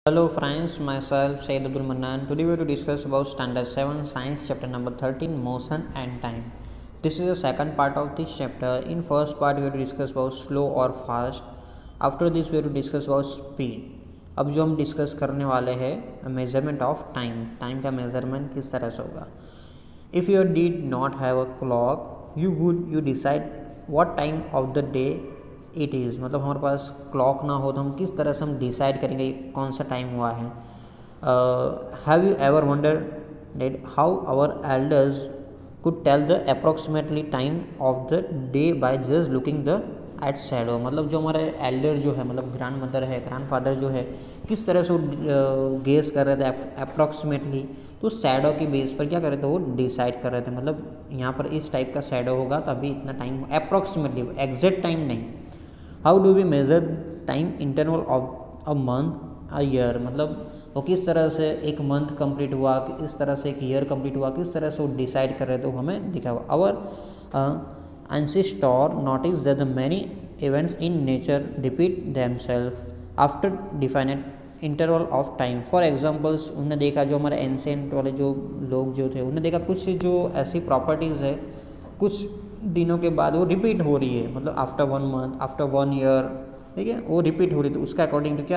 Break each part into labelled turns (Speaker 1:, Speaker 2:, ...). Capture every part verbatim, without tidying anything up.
Speaker 1: Hello friends, myself Sayyid Abdul Mannan. Today we are to discuss about Standard seven Science chapter number thirteen Motion and Time. This is the second part of this chapter. In first part we are to discuss about slow or fast. After this we are to discuss about speed. अब जो हम discuss करने वाले हैं measurement of time time का measurement किस तरह से होगा. If you did not have a clock you would you decide what time of the day it is. मतलब हमारे पास क्लॉक ना हो तो हम किस तरह से हम डिसाइड करेंगे कौन सा टाइम हुआ है. Have you ever wonder that how our elders could tell the approximately time of the day by just looking the at shadow. मतलब जो हमारे एल्डर जो है मतलब ग्रैंड मदर है ग्रैंड फादर जो है किस तरह से वो गेस कर रहे थे अप्रॉक्सीमेटली. तो शैडो की बेस पर क्या कर रहे थे वो डिसाइड कर रहे थे. मतलब यहाँ पर इस टाइप का शैडो होगा तभी इतना टाइम अप्रॉक्सीमेटली एग्जैक्ट टाइम नहीं. How do we measure time interval of a month a year. मतलब वो किस तरह से एक मंथ कंप्लीट हुआ किस तरह से एक ईयर कंप्लीट हुआ किस तरह से वो डिसाइड कर रहे थे वो हमें दिखा हुआ. Our ancestor noticed that the many events in nature repeat themselves after definite interval of time. For examples उन्होंने देखा जो हमारे एंसेंट वाले जो लोग जो थे उन्होंने देखा कुछ जो ऐसी प्रॉपर्टीज़ है कुछ दिनों के बाद वो रिपीट हो रही है. मतलब after one month after one year ठीक है वो रिपीट हो रही थी. उसका अकॉर्डिंग टू क्या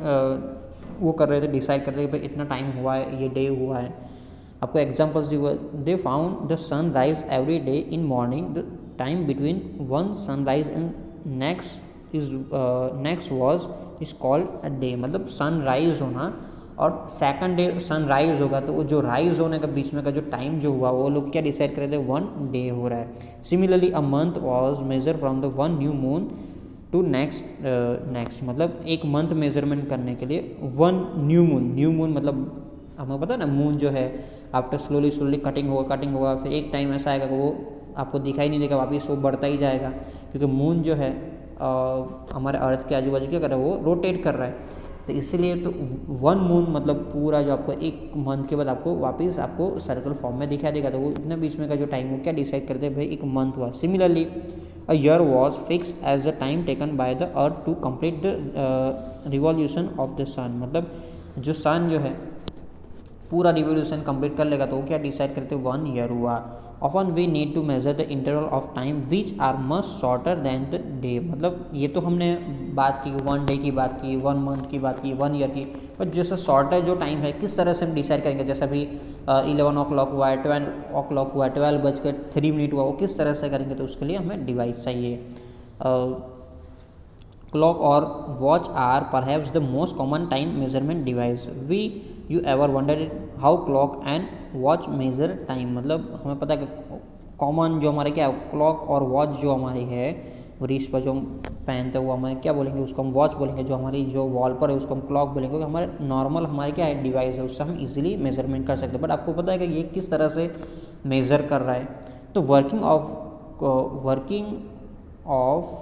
Speaker 1: आ, वो कर रहे थे डिसाइड कर रहे थे भाई इतना टाइम हुआ है ये डे हुआ है. आपको एग्जांपल्स दी हुआ. They found the sun rise every day in morning. The time between one sunrise and next is next was is called a day. मतलब सन राइज होना और सेकंड डे सनराइज होगा तो वो जो राइज होने का बीच में का जो टाइम जो हुआ वो लोग क्या डिसाइड कर रहे थे वन डे हो रहा है. Similarly a month was measure from the one new moon to next next. मतलब एक मंथ मेजरमेंट करने के लिए one new moon new moon मतलब हमें पता है ना मून जो है आफ्टर स्लोली स्लोली कटिंग होगा कटिंग होगा फिर एक टाइम ऐसा आएगा कि वो आपको दिखाई नहीं देगा वापिस वो बढ़ता ही जाएगा क्योंकि मून जो है आ, हमारे अर्थ के आजू बाजू क्या कर रहा है वो रोटेट कर रहा है. तो इसीलिए तो वन मून मतलब पूरा जो आपको एक मंथ के बाद आपको वापस आपको सर्कल फॉर्म में दिखाई देगा. तो वो इतने बीच में का जो टाइम वो क्या डिसाइड करते हैं भाई एक मंथ हुआ. Similarly a year was fix as the time taken by the earth to complete the revolution of the sun. मतलब जो सन जो है पूरा रिवॉल्यूशन कंप्लीट कर लेगा तो वो क्या डिसाइड करते वन ईयर हुआ. Often we need to measure the interval of time which are much shorter than the day. मतलब ये तो हमने बात की वन डे की बात की वन मंथ की बात की वन ईयर की. बट जैसे शॉर्टर जो टाइम है किस तरह से हम डिसाइड करेंगे. जैसे अभी इलेवन ओ क्लॉक हुआ है ट्वेल्व ओ क्लॉक हुआ है ट्वेल्व बजकर थ्री मिनट हुआ वो किस तरह से करेंगे. तो उसके लिए हमें डिवाइस चाहिए. क्लॉक और watch are perhaps the most common time measurement device. We you ever wonder how clock and watch measure time. मतलब हमें पता है कि कॉमन जो हमारे क्या क्लॉक और वॉच जो हमारी है रिस्ट पर जो हम पहनते हुए हमें क्या बोलेंगे उसको हम वॉच बोलेंगे. जो हमारी जो वॉल पर है उसको हम क्लॉक बोलेंगे क्योंकि हमारे नॉर्मल हमारे क्या है डिवाइस है उससे हम इजीली मेजरमेंट कर सकते हैं. बट आपको पता है कि ये किस तरह से मेज़र कर रहा है. तो working of working of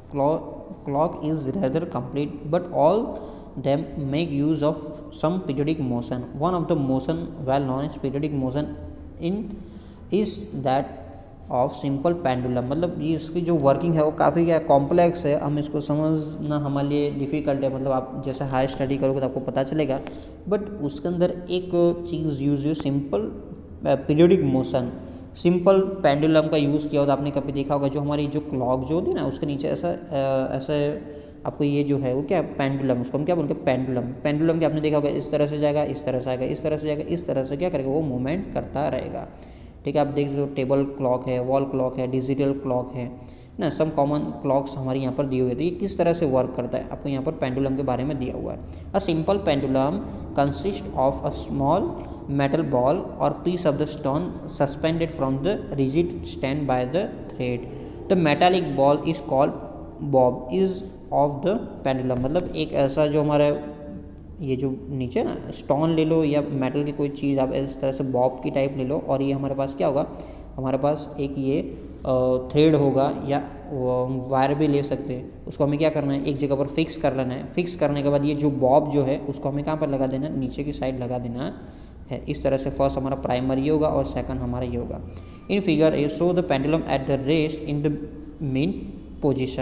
Speaker 1: clock is rather complete but all them make use of some periodic motion. One of the motion well known is periodic motion in is that of simple pendulum. मतलब ये इसकी जो working है वो काफ़ी क्या complex है हम इसको समझना हमारे लिए डिफ़िकल्ट है. मतलब आप जैसे हाई स्टडी करोगे तो आपको पता चलेगा. बट उसके अंदर एक चीज़ यूज़ हुई simple periodic motion. Simple pendulum का यूज़ किया होता आपने कभी देखा होगा. जो हमारी जो क्लॉक जो होती है ना उसके नीचे ऐसा ऐसा आपको ये जो है वो क्या पेंडुलम उसको हम क्या बोलते हैं पेंडुलम. पेंडुलम के आपने देखा होगा इस तरह से जाएगा इस तरह से आएगा इस तरह से जाएगा इस तरह से क्या करेगा वो मूवमेंट करता रहेगा. ठीक है आप देख लो टेबल क्लॉक है वॉल क्लॉक है डिजिटल क्लॉक है ना सब कॉमन क्लॉक्स हमारे यहाँ पर दिए हुए थे. ये किस तरह से वर्क करता है आपको यहाँ पर पेंडुलम के बारे में दिया हुआ है. A simple pendulum consist of a small metal ball or piece of the stone suspended from the rigid stand by the thread. The metallic ball is called bob is of the pendulum. मतलब एक ऐसा जो हमारा ये जो नीचे ना stone ले लो या मेटल की कोई चीज़ आप इस तरह से बॉब की टाइप ले लो और ये हमारे पास क्या होगा हमारे पास एक ये थ्रेड होगा या वायर भी ले सकते हैं. उसको हमें क्या करना है एक जगह पर फिक्स कर लेना है. फिक्स करने के बाद ये जो बॉब जो है उसको हमें कहाँ पर लगा देना है नीचे की साइड लगा देना है. इस तरह से फर्स्ट हमारा प्राइमर ये होगा और सेकंड हमारा ये होगा. In figure A show the pendulum at the rest in the mean position.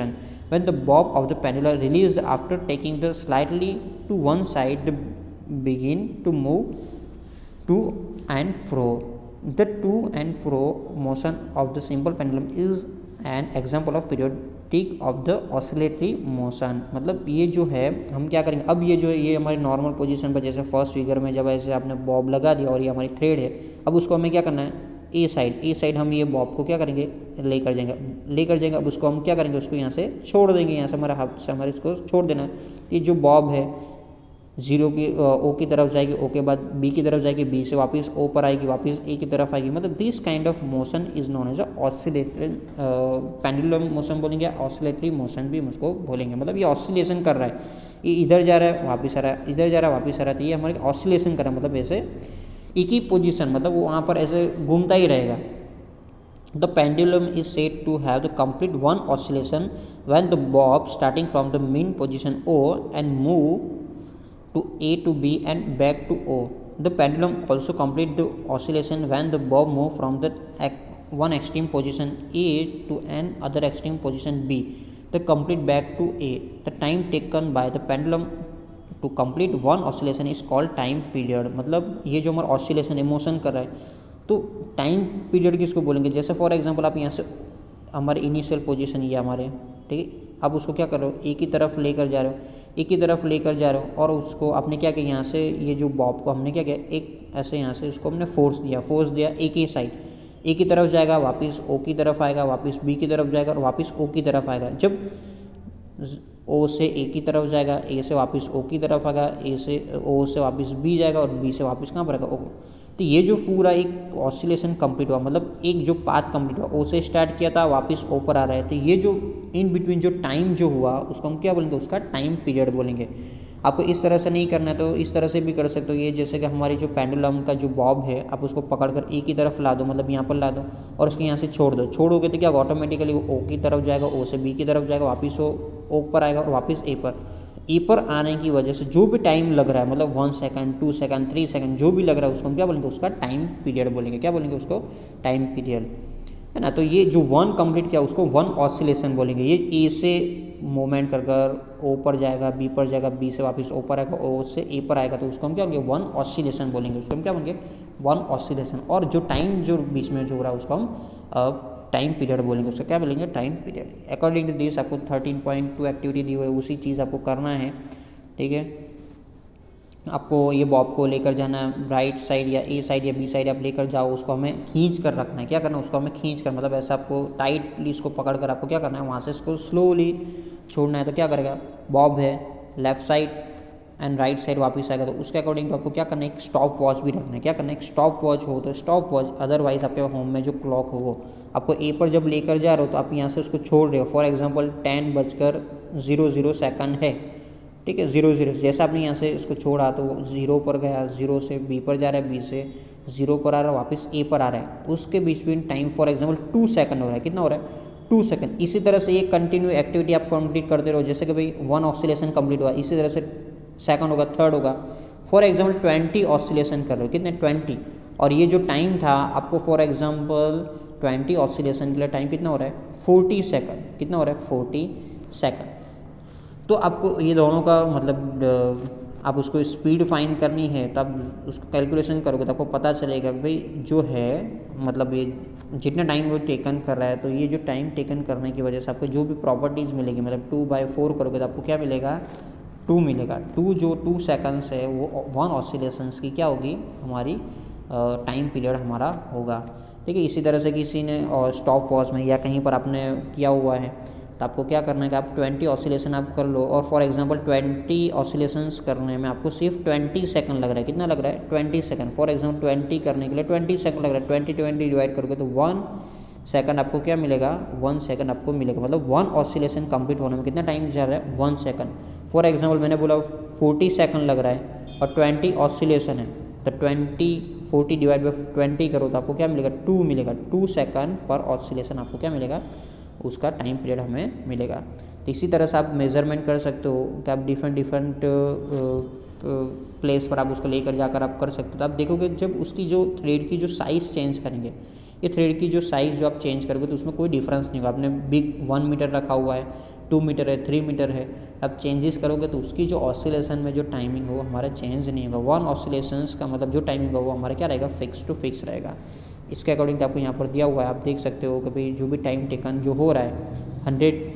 Speaker 1: When the bob of the pendulum released after taking the slightly to one side, the begin to move to and fro. The to and fro motion of the simple pendulum is an example of periodic of the oscillatory motion. मतलब ये जो है हम क्या करेंगे, अब ये जो है ये हमारी नॉर्मल पोजीशन पर, जैसे फर्स्ट फिगर में जब ऐसे आपने बॉब लगा दिया और ये हमारी थ्रेड है, अब उसको हमें क्या करना है, ए साइड ए साइड हम ये बॉब को क्या करेंगे, लेकर जाएंगे लेकर जाएंगे अब उसको हम क्या करेंगे, उसको यहाँ से छोड़ देंगे, यहाँ से हमारा हाथ से हमारे इसको छोड़ देना है। ये जो बॉब है जीरो की ओ की तरफ जाएगी, ओ के बाद बी की तरफ जाएगी, बी से वापस ओ पर आएगी, वापस ए की तरफ आएगी। मतलब this kind of motion is known as oscillatory pendulum motion बोलेंगे, ऑसिलेटरी मोशन भी उसको बोलेंगे। मतलब ये ऑसिलेशन कर रहा है, ये इधर जा रहा है वापस आ रहा है, इधर जा रहा है वापस आ रहा है, तो ये हमारे ऑसिलेशन कर रहा है। मतलब ऐसे एक ही पोजीशन, मतलब वो वहाँ पर ऐसे घूमता ही रहेगा। The pendulum is said to have the complete one oscillation when the bob starting from the mean position O and move to A to B and back to O. The pendulum also complete the oscillation when the bob move from the one extreme position A to an other extreme position B, the complete back to A. The time taken by the pendulum to complete one oscillation is called time period. मतलब ये जो हमारा oscillation emotion कर रहा है, तो time period किसको बोलेंगे। जैसे फॉर एग्जांपल आप यहाँ से हमारे इनिशियल पोजीशन ये हमारे, ठीक है, आप उसको क्या कर रहे हो, एक ही तरफ लेकर जा रहे हो, एक ही तरफ लेकर जा रहे हो, और उसको आपने क्या किया, यहाँ से ये जो बॉब को हमने क्या किया, एक ऐसे यहाँ से उसको हमने फोर्स दिया फोर्स दिया एक ही साइड, एक ही तरफ जाएगा, वापस ओ की तरफ आएगा, वापस बी की तरफ जाएगा और वापस ओ की तरफ आएगा। जब ओ से ए की तरफ जाएगा, ए से वापस ओ की तरफ आएगा, ए से ओ से वापस बी जाएगा और बी से वापस कहाँ पर आएगा, ओ। तो ये जो पूरा एक ऑसिलेशन कंप्लीट हुआ, मतलब एक जो पाथ कंप्लीट हुआ, ओ से स्टार्ट किया था वापस ओ पर आ रहा है, तो ये जो इन बिटवीन जो टाइम जो हुआ उसको हम क्या बोलेंगे, उसका टाइम पीरियड बोलेंगे। आपको इस तरह से नहीं करना है तो इस तरह से भी कर सकते हो। ये जैसे कि हमारी जो पेंडुलम का जो बॉब है, आप उसको पकड़कर ए की तरफ ला दो, मतलब यहाँ पर ला दो और उसके यहाँ से छोड़ दो, छोड़ोगे तो क्या ऑटोमेटिकली वो ओ की तरफ जाएगा, ओ से बी की तरफ जाएगा, वापस वो ओ पर आएगा और वापस ए पर। ए पर आने की वजह से जो भी टाइम लग रहा है, मतलब one second two second three second जो भी लग रहा है, उसको हम क्या बोलेंगे, उसका टाइम पीरियड बोलेंगे। क्या बोलेंगे उसको, टाइम पीरियड, है ना। तो ये जो वन कंप्लीट किया उसको वन ऑसिलेशन बोलेंगे। ये ए से मूवमेंट कर कर ओ पर जाएगा, बी पर जाएगा, बी से वापस ओ पर आएगा, ओ से ए पर आएगा, तो उसको हम क्या बोलेंगे, वन ऑसिलेशन बोलेंगे। उसको हम क्या बोलेंगे, वन ऑसिलेशन। और जो टाइम जो बीच में जो हो रहा है उसको हम टाइम पीरियड बोलेंगे। उसका क्या बोलेंगे, time period. According to this आपको थर्टीन पॉइंट टू एक्टिविटी दी हुई है, उसी चीज़ आपको करना है, ठीक है। आपको ये बॉब को लेकर जाना है राइट साइड या ए साइड या बी साइड, आप लेकर जाओ, उसको हमें खींच कर रखना है। क्या करना है, उसको हमें खींच कर, मतलब ऐसा आपको टाइटली इसको पकड़ कर आपको क्या करना है, वहाँ से इसको स्लोली छोड़ना है। तो क्या करेगा, बॉब है left side and right side वापस आएगा, तो उसके अकॉर्डिंग तो आपको क्या करना है, एक स्टॉप वॉच भी रखना है। क्या करना है, एक स्टॉप वॉच हो तो स्टॉप वॉच, अदरवाइज आपके होम में जो क्लॉक हो वो आपको ए पर जब लेकर जा रहे हो तो आप यहाँ से उसको छोड़ रहे हो। फॉर एग्जांपल टेन बजकर जीरो जीरो सेकंड है, ठीक है, जीरो जीरो, जैसे आपने यहाँ से इसको छोड़ा तो जीरो पर गया, जीरो से बी पर जा रहा है, बी से जीरो पर आ रहा है, वापस ए पर आ रहा है, उसके बीच में time for example two second हो रहा है। कितना हो रहा है, टू सेकंड। इसी तरह से ये कंटिन्यू एक्टिविटी आप कंप्लीट करते रहो। जैसे कि भाई वन ऑसिलेशन कंप्लीट हुआ, इसी तरह से सेकंड होगा, थर्ड होगा। फॉर एग्जांपल ट्वेंटी ऑसिलेशन कर रहे हो, कितने, ट्वेंटी, और ये जो टाइम था आपको फॉर एग्जांपल ट्वेंटी ऑसिलेशन के लिए टाइम कितना हो रहा है, फोर्टी सेकंड। कितना हो रहा है, फोर्टी सेकंड। तो आपको ये दोनों का मतलब आप उसको स्पीड फाइन करनी है, तब उसको कैलकुलेशन करोगे तो आपको पता चलेगा कि भाई जो है मतलब ये जितना टाइम वो टेकन कर रहा है, तो ये जो टाइम टेकन करने की वजह से आपको जो भी प्रॉपर्टीज़ मिलेगी, मतलब टू बाई फोर करोगे तो आपको क्या मिलेगा, टू मिलेगा। टू जो टू सेकंड्स है वो वन ऑसिलेशंस की क्या होगी, हमारी टाइम पीरियड हमारा होगा, ठीक है। इसी तरह से किसी ने और स्टॉप वॉच में या कहीं पर आपने किया हुआ है तो आपको क्या करना है कि आप ट्वेंटी ऑसिलेशन आप कर लो, और फॉर एग्जांपल ट्वेंटी ऑसिलेशंस करने में आपको सिर्फ ट्वेंटी सेकंड लग रहा है। कितना लग रहा है, twenty second. For example twenty करने के लिए ट्वेंटी सेकंड लग रहा है, ट्वेंटी ट्वेंटी डिवाइड करोगे तो वन सेकंड आपको क्या मिलेगा, वन सेकंड आपको मिलेगा। मतलब वन ऑसिलेशन कंप्लीट होने में कितना टाइम जा रहा है, वन सेकंड। फॉर एग्जांपल मैंने बोला फोर्टी सेकंड लग रहा है और ट्वेंटी ऑसिलेशन है, तो twenty forty divide by twenty करो तो आपको क्या मिलेगा, टू मिलेगा। टू सेकंड पर ऑसिलेशन आपको क्या मिलेगा, उसका टाइम पीरियड हमें मिलेगा। तो इसी तरह से आप मेज़रमेंट कर सकते हो कि आप डिफरेंट डिफरेंट प्लेस पर आप उसको लेकर जाकर आप कर सकते हो। तो आप देखोगे जब उसकी जो थ्रेड की जो साइज़ चेंज करेंगे, ये थ्रेड की जो साइज़ जो आप चेंज करोगे तो उसमें कोई डिफरेंस नहीं होगा। आपने बिग वन मीटर रखा हुआ है, टू मीटर है, थ्री मीटर है, अब चेंजेस करोगे तो उसकी जो ऑसिलेशन में जो टाइमिंग हो हमारा चेंज नहीं होगा। वन ऑसिलेशंस का मतलब जो टाइमिंग होगा वो हमारा क्या रहेगा, फिक्स टू फिक्स रहेगा। इसके अकॉर्डिंग आपको यहाँ पर दिया हुआ है, आप देख सकते हो कि भाई जो भी टाइम टेकन जो हो रहा है हंड्रेड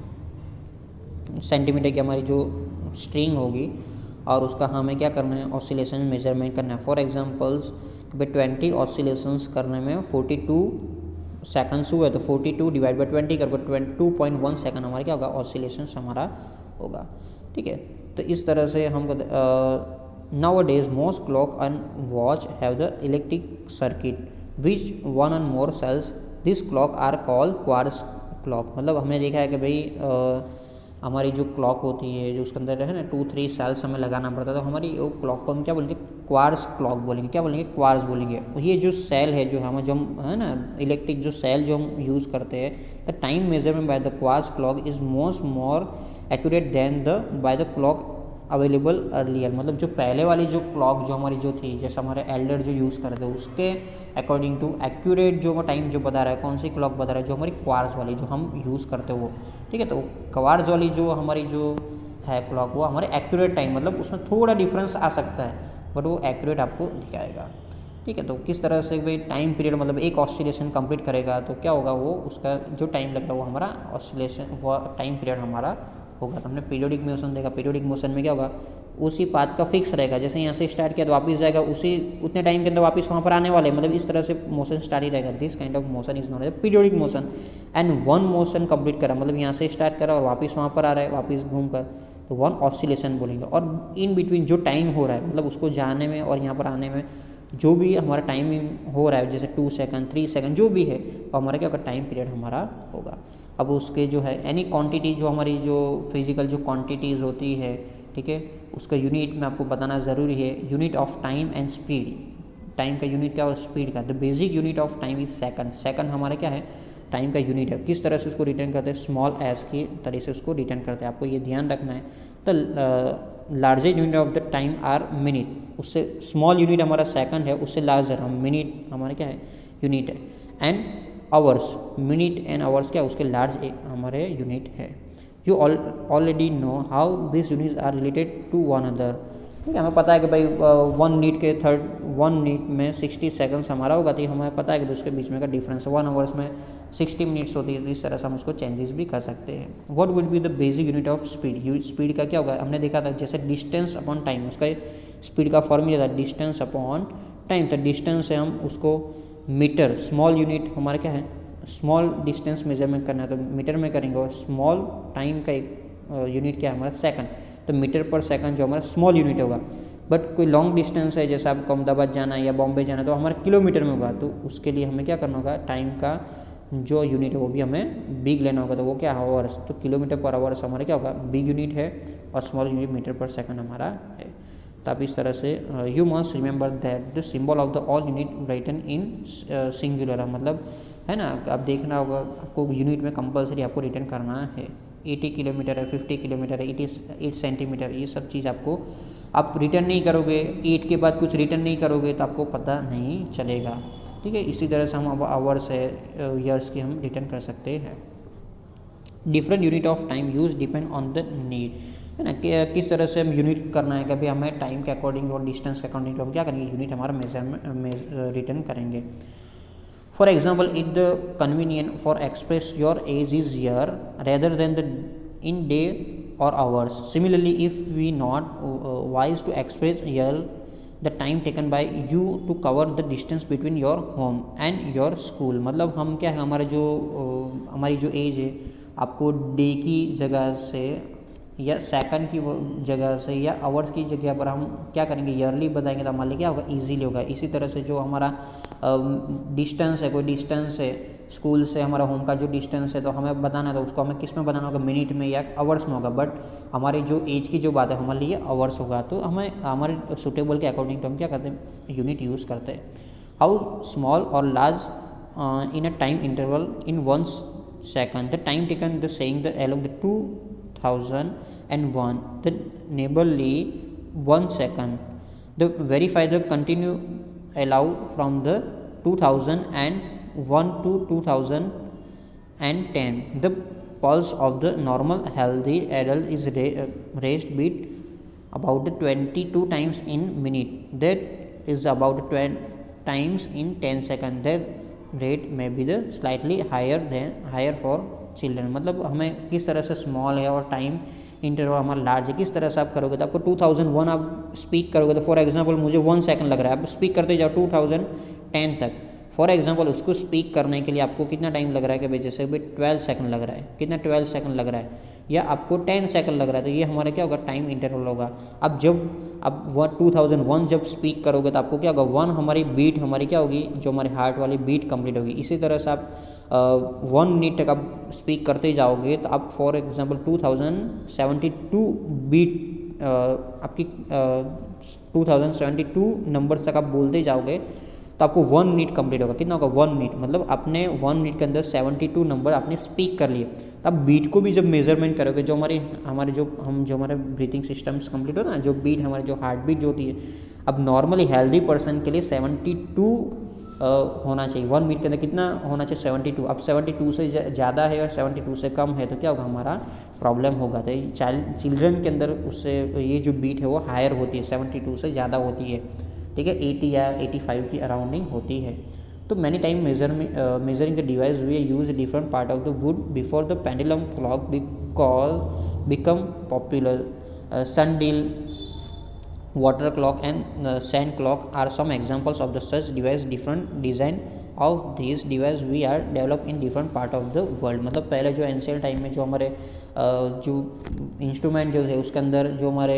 Speaker 1: सेंटीमीटर की हमारी जो स्ट्रिंग होगी और उसका हमें क्या करना है, ऑसिलेशन मेजरमेंट करना है। फॉर एग्जांपल्स भाई ट्वेंटी ऑसिलेशंस करने में फोर्टी टू सेकंड्स हुए तो forty two divide by twenty करके twenty two point one second हमारा क्या होगा, ऑसिलेशंस हमारा होगा। ठीक है, तो इस तरह से हम nowadays most clock and watch have the electric circuit which one and more cells, this clock are called quartz clock. मतलब हमने देखा है कि भाई uh, हमारी जो क्लॉक होती है जो उसके अंदर है ना टू थ्री सेल्स हमें लगाना पड़ता है, तो हमारी वो क्लॉक को हम क्या बोलेंगे, क्वार्ट्ज क्लॉक बोलेंगे। क्या बोलेंगे, क्वार्ट्ज बोलेंगे। ये जो सेल है जो हम जो हम है ना इलेक्ट्रिक जो सेल जो हम यूज़ करते हैं, the time measurement by the quartz clock is most more accurate than the by the clock available earlier. मतलब जो पहले वाली जो क्लॉक जो हमारी जो थी, जैसे हमारे एल्डर जो यूज़ करते हैं उसके अकॉर्डिंग टू एक्यूरेट जो टाइम जो बता रहा है, कौन सी क्लॉक बता रहा है, जो हमारी क्वार्ट्ज वाली जो हम यूज़ करते हैं वो। ठीक है, तो क्वार्ट्ज वाली जो हमारी जो है क्लॉक वो हमारे एक्यूरेट टाइम, मतलब उसमें थोड़ा डिफरेंस आ सकता है बट वो एक्यूरेट आपको दिखाएगा। ठीक है, तो किस तरह से भाई टाइम पीरियड मतलब एक ऑसिलेशन कंप्लीट करेगा तो क्या होगा, वो उसका जो टाइम लग रहा है वो हमारा ऑसिलेशन वो टाइम पीरियड हमारा होगा। तो हमने पीरियोडिक मोशन देखा, पीरियोडिक मोशन में क्या होगा, उसी पाथ का फिक्स रहेगा। जैसे यहाँ से स्टार्ट किया तो वापस जाएगा उसी उतने टाइम के अंदर वापस वहाँ पर आने वाले, मतलब इस तरह से मोशन स्टार्ट ही रहेगा। This kind of motion is known as periodic motion. And one motion complete करा, मतलब यहाँ से स्टार्ट करा और वापस वहाँ पर आ रहा है, वापस घूम कर, तो वन ऑसिलेशन बोलेंगे। और इन बिटवीन जो टाइम हो रहा है, मतलब उसको जाने में और यहाँ पर आने में जो भी हमारा टाइमिंग हो रहा है, जैसे टू सेकंड थ्री सेकंड जो भी है, तो हमारा क्या होगा, टाइम पीरियड हमारा होगा। अब उसके जो है एनी क्वांटिटी जो हमारी जो फिजिकल जो क्वांटिटीज़ होती है, ठीक है, उसका यूनिट में आपको बताना ज़रूरी है। Unit of time and speed, time का यूनिट क्या है, स्पीड का। The basic unit of time is second. Second हमारा क्या है, टाइम का यूनिट है। किस तरह से उसको रिटर्न करते हैं, स्मॉल एस की तरह से उसको रिटर्न करते हैं, आपको ये ध्यान रखना है। The largest unit of the time are minute, उससे स्मॉल यूनिट हमारा सेकंड है, उससे लार्जर हम मिनट हमारा क्या है, यूनिट है। And hours, minute and hours क्या उसके लार्ज हमारे यूनिट है। You already know how this units are related to one other. ठीक है, हमें पता है कि भाई वन मिनट के थर्ड वन मिनट में सिक्सटी सेकंड्स हमारा होगा, तो हमें पता है कि उसके बीच में का डिफरेंस वन आवर्स में सिक्सटी मिनट्स होती है। तो इस तरह से हम उसको चेंजेस भी कर सकते हैं। What will be the basic unit of speed, speed का क्या होगा, हमने देखा था जैसे डिस्टेंस अपॉन टाइम, उसका स्पीड का फॉर्मूला था डिस्टेंस अपॉन टाइम। तो डिस्टेंस से हम उसको मीटर, स्मॉल यूनिट हमारा क्या है, स्मॉल डिस्टेंस मेजरमेंट करना है तो मीटर में करेंगे, और स्मॉल टाइम का एक यूनिट क्या है हमारा, सेकंड। तो मीटर पर सेकंड जो हमारा स्मॉल यूनिट होगा। बट कोई लॉन्ग डिस्टेंस है, जैसे आपको अहमदाबाद जाना है या बॉम्बे जाना है, तो हमारा किलोमीटर में होगा। तो उसके लिए हमें क्या करना होगा, टाइम का जो यूनिट है वो भी हमें बिग लेना होगा। तो वो क्या है, आवर्स। तो किलोमीटर पर आवर्स हमारा क्या होगा, बिग यूनिट है, और स्मॉल यूनिट मीटर पर सेकंड हमारा है। तो आप इस तरह से you must remember that the symbol of the all unit written in singular, मतलब है ना, आप देखना होगा आपको यूनिट में कंपलसरी आपको रिटर्न करना है। अस्सी किलोमीटर है, पचास किलोमीटर है, अठासी सेंटीमीटर, ये सब चीज़ आपको आप रिटर्न नहीं करोगे, एट के बाद कुछ रिटर्न नहीं करोगे तो आपको पता नहीं चलेगा। ठीक है, इसी तरह से हम अब आवर्स है, ईयर्स की हम रिटर्न कर सकते हैं। Different unit of time use depend on the need, है ना, कि किस तरह से हम यूनिट करना है, कभी हमें टाइम के अकॉर्डिंग और डिस्टेंस के अकॉर्डिंग हम क्या करेंगे, यूनिट हमारा मेजरमेंट रिटर्न करेंगे। For example, it the convenient for express your age is year rather than the in day or hours. Similarly, if we not uh, wise to express year, the time taken by you to cover the distance between your home and your school. मतलब हम क्या है, हमारे जो uh, हमारी जो as है आपको डे की जगह से या सेकंड की जगह से या आवर्स की जगह पर हम क्या करेंगे, ईयरली बताएंगे, तो हमारे लिए क्या होगा, ईजीली होगा। इसी तरह से जो हमारा डिस्टेंस है, कोई डिस्टेंस है स्कूल से हमारा होम का जो डिस्टेंस है, तो हमें बताना है तो उसको हमें किस में बताना होगा, मिनट में या आवर्स में होगा। बट हमारी जो एज की जो बात है हमारे लिए आवर्स होगा। तो हमें हमारे सुटेबल के अकॉर्डिंग तो हम क्या करते हैं, यूनिट यूज़ करते हैं। हाउ स्मॉल और large in a time interval in one second, the time taken the saying the along the two thousand and one, the neighborly one second, the verify the continue allow from the two thousand and one to two thousand and ten, the pulse of the normal healthy adult is raised beat about twenty-two times in minute. That is about twenty times in ten seconds. That rate may be the slightly higher than higher for children. मतलब हमें किस तरह से small है और time interval हमारा large है, किस तरह से आप करोगे तो आपको टू थाउज़ेंड वन आप स्पीक करोगे तो फॉर एग्जांपल मुझे वन सेकंड लग रहा है, आप स्पीक करते जाओ टू थाउज़ेंड टेन तक। फॉर एग्जांपल उसको स्पीक करने के लिए आपको कितना टाइम लग रहा है कि भाई जैसे भाई ट्वेल्व सेकंड लग रहा है, कितना ट्वेल्व सेकंड लग रहा है, या आपको टेन सेकंड लग रहा है, तो ये हमारा क्या होगा टाइम इंटरवल होगा। अब जब अब वन टू थाउज़ेंड वन जब स्पीक करोगे तो आपको क्या होगा, वन हमारी बीट हमारी क्या होगी, जो हमारी हार्ट वाली बीट कंप्लीट होगी। इसी तरह से आप वन मिनट तक आप स्पीक करते जाओगे तो आप for example two thousand seventy two beat आपकी two thousand seventy two number तक आप बोलते जाओगे तो आपको वन मिनट कंप्लीट होगा। कितना होगा, वन मिनट, मतलब आपने वन मिनट के अंदर सेवेंटी टू नंबर आपने स्पीक कर लिए। तब बीट को भी जब मेजरमेंट करोगे, जो हमारे हमारे जो हम जो हमारे ब्रीथिंग सिस्टम्स कंप्लीट होता है ना, जो बीट हमारे जो हार्ट बीट जो होती है, अब नॉर्मली हेल्दी पर्सन के लिए सेवेंटी टू होना चाहिए। वन मिनट के अंदर कितना होना चाहिए, सेवेंटी टू। अब सेवेंटी टू से ज़्यादा है और सेवेंटी टू से कम है तो क्या होगा, हमारा प्रॉब्लम होगा। तो चाइल्ड चिल्ड्रन के अंदर उससे ये जो बीट है वो हायर होती है, सेवेंटी टू से ज़्यादा होती है, ठीक है, एटी या एटी फाइव की अराउंडिंग होती है। तो many time measure measuring the device we use different part of the wood before the pendulum clock became become popular. sundial, water clock and uh, sand clock are some examples of the such device. Different design of these device we are developed in different part of the world। मतलब पहले जो एंशियल time में जो हमारे जो instrument जो थे उसके अंदर जो हमारे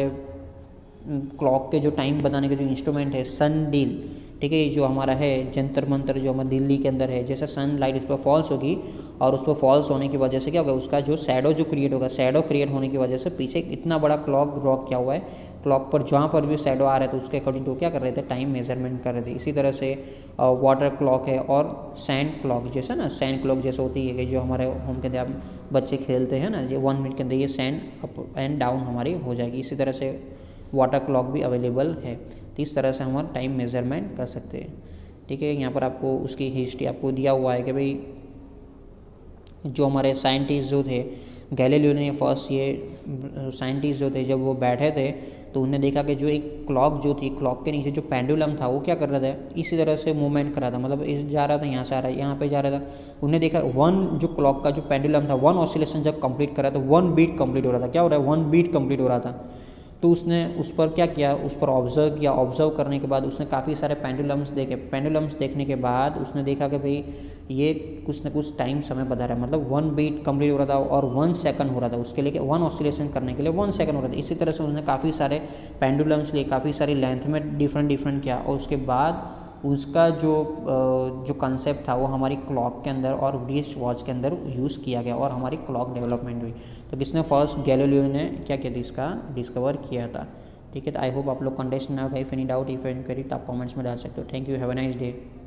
Speaker 1: क्लॉक के जो टाइम बताने के जो इंस्ट्रूमेंट है sundial, ठीक है, जो हमारा है जंतर मंतर जो हमारा दिल्ली के अंदर है, जैसे सन लाइट उस पर फॉल्स होगी और उस पर फॉल्स होने की वजह से क्या होगा, उसका जो शैडो जो क्रिएट होगा, शैडो क्रिएट होने की वजह से पीछे इतना बड़ा क्लॉक रॉक क्या हुआ है, क्लॉक पर जहाँ पर भी शैडो आ रहा है तो उसके अकॉर्डिंग तो क्या कर रहे थे, टाइम मेजरमेंट कर रहे थे। इसी तरह से वाटर क्लॉक है और सैंड क्लॉक, जैसा ना सैंड क्लॉक जैसे होती है कि जो हमारे होम के अंदर बच्चे खेलते हैं ना, ये वन मिनट के अंदर ये सैंड अप एंड डाउन हमारी हो जाएगी। इसी तरह से वाटर क्लॉक भी अवेलेबल है। तो इस तरह से हम टाइम मेजरमेंट कर सकते हैं, ठीक है। यहाँ पर आपको उसकी हिस्ट्री आपको दिया हुआ है कि भाई जो हमारे साइंटिस्ट जो थे, गैलीलियो ने फर्स्ट ये साइंटिस्ट जो थे जब वो बैठे थे तो उन्होंने देखा कि जो एक क्लॉक जो थी, क्लॉक के नीचे जो पेंडुलम था वो क्या कर रहा था, इसी तरह से मूवमेंट कर रहा था, मतलब इस जा रहा था, यहाँ से आ रहा है, यहाँ पे जा रहा था। उन्होंने देखा वन जो क्लॉक का जो पेंडुलम था, वन ऑसिलेशन जब कंप्लीट कर रहा था, वन बीट कंप्लीट हो रहा था, क्या हो रहा है, वन बीट कंप्लीट हो रहा था। तो उसने उस पर क्या किया, उस पर ऑब्जर्व किया। ऑब्जर्व करने के बाद उसने काफ़ी सारे पेंडुलम्स देखे। पेंडुलम्स देखने के बाद उसने देखा कि भाई ये कुछ ना कुछ टाइम समय बता रहा है, मतलब वन बीट कंप्लीट हो रहा था और वन सेकंड हो रहा था, उसके लिए वन ऑसिलेशन करने के लिए वन सेकंड हो रहा था। इसी तरह से उसने काफ़ी सारे पेंडुलम्स लिए, काफ़ी सारी लेंथ में डिफरेंट डिफरेंट किया और उसके बाद उसका जो जो कंसेप्ट था वो हमारी क्लॉक के अंदर और रिस्ट वॉच के अंदर यूज़ किया गया और हमारी क्लॉक डेवलपमेंट हुई। तो किसने, फर्स्ट गैलीलियो ने क्या किया था, इसका डिस्कवर किया था, ठीक है। तो आई होप आप लोग कंटेस्ट ना भाई, if any doubt if any query तो आप कमेंट्स में डाल सकते हो। Thank you, have a nice day.